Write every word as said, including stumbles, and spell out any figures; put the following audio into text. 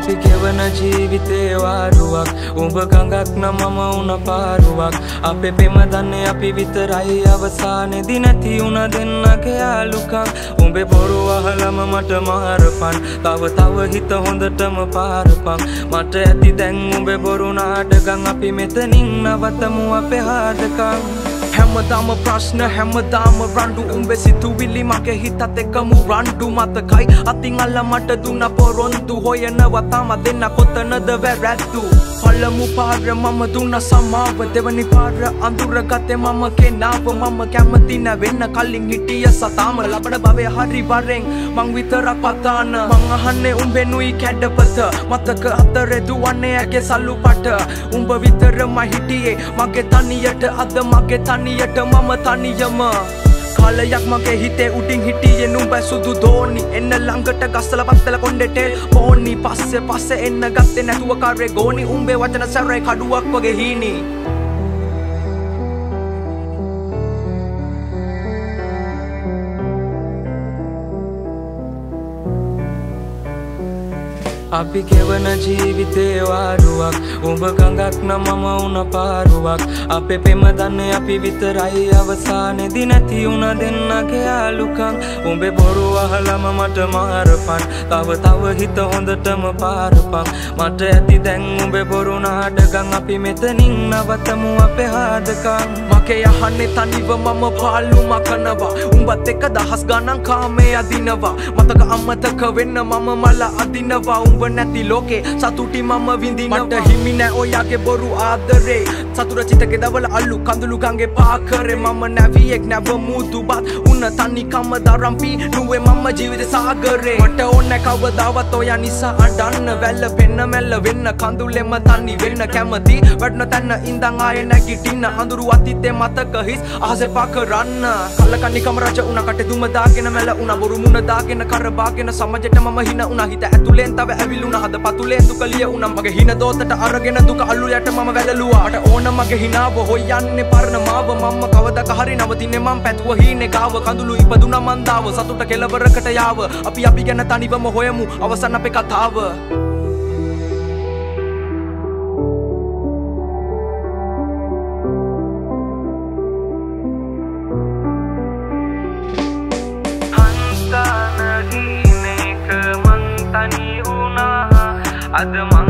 අපි ගෙවන ජීවිතේ වාරුවක් උඹ ගඟක් නම් මම උන පාරුවක් අපේ පෙම දන්නේ අපි විතරයි අවසානේදී නැති උන දෙන්නගේ යාළුකම් උඹේ බොරු අහලම මට මාරපන් තව තව හිත හොඳටම පාරපන් මට ඇති දැන් උඹේ බොරු නාටකම් අපි මෙතනින් නවතමු අපේ හාදකම් හැමදාම ප්‍රශ්න හැමදාම රණ්ඩු උඹේ සිතුවිලි මගේ හිතත් එක්කම රණ්ඩු මතකයි අතින් අල්ල මට දුන්න පොරොන්දු හොයනවා තාම දෙන්න කොතනද වැරැද්දු පළමු පාර මම දුන්න සමාව දෙවනි පාර අඳුරගත්තේ මම කෙනාව මම කැමති නැවෙන්න කලින් හිටිය සතාම ලබන භවය හරි වරෙන් මං විතරක් පතාන මං අහන්නේ උඹෙනුයි කැඩපත මතක අතරේ දුවන්නේ ඇගේ සල්ලු පට උඹ විතරම හිටියේ මගේ තනියට අද මගේ තනියට මම තනියම කාලයක් මගේ හිතේ උඩින් හිටියේ නුඹ සුදු දෝනි එන්න ළඟට ගස්සලා පත්තල කොණ්ඩේට පෝනි පස්සේ පස්සේ එන්න ගත්තේ නැතුව කාරේ ගෝනි උඹේ වචන සැරේ කඩුවක් වගේ හීනි අපි ගෙවන ජීවිතේ වාරුවක් උඹ ගඟක් නම් මම උන පාරුවක් අපේ පෙම දන්නේ අපි විතරයි අවසානේදී නැති උන දෙන්නගේ යාළුකම් උඹේ බොරු අහලම මට මාරපන් තව තව හිත හොඳටම පාරපන් මට ඇති දැන් උඹේ බොරු නාටකම් අපි මෙතනින් නවතමු අපේ හාදකම් මගේ යහන්නේ තනිව මම පාළු මකනවා උඹත් එක්ක දහස් ගණන් කාමේ අදිනවා මතක අමතක වෙන්න මම මල අදිනවා උඹ නැති ලෝකේ සතුටි මම විඳිනවා මට හිමි නෑ ඔයාගේ බොරු ආදරේ සතුර චිතකේ දවල අල්ලු කඳුළු ගංගේ පාකරේ මම නැවියෙක් නැව මුදුබත් උන්න තනි කම දරම්පි නුවේ මම ජීවිත සාගරේ මට ඕනේ කවදාවත් ඔයා නිසා අඬන්න වැල්ල පෙන්න මැල්ල වෙන්න කඳුලෙම තනි වෙන්න කැමති වඩන තැන ඉඳන් ආයේ නැගිටින්න අඳුරු අතීතේ මතක හිස් අහසේ පා කරන්න කල්ලකන්නි කම රජ උන කටේ දුම දාගෙන මැල උන බොරු මුණ දාගෙන කරබාගෙන සමජෙට මම හින උන හිත ඇතුලෙන් තව ඇවිලුණ හද පතුලේ දුක ලිය උන මගේ හින දෝතට අරගෙන දුක අල්ලු යට මම වැළලුවා මට ඕන මගේ හිනාව හොයන්නේ පරණ මාව මම කවදක හරි නවතින්නේ මම පැතුව හීනේ ගාව කඳුළු ඉපදුනා මන්දාව සතුට කෙලවරකට යාව අපි අපි ගැන තනිවම හොයමු අවසන් අපේ කතාව Ada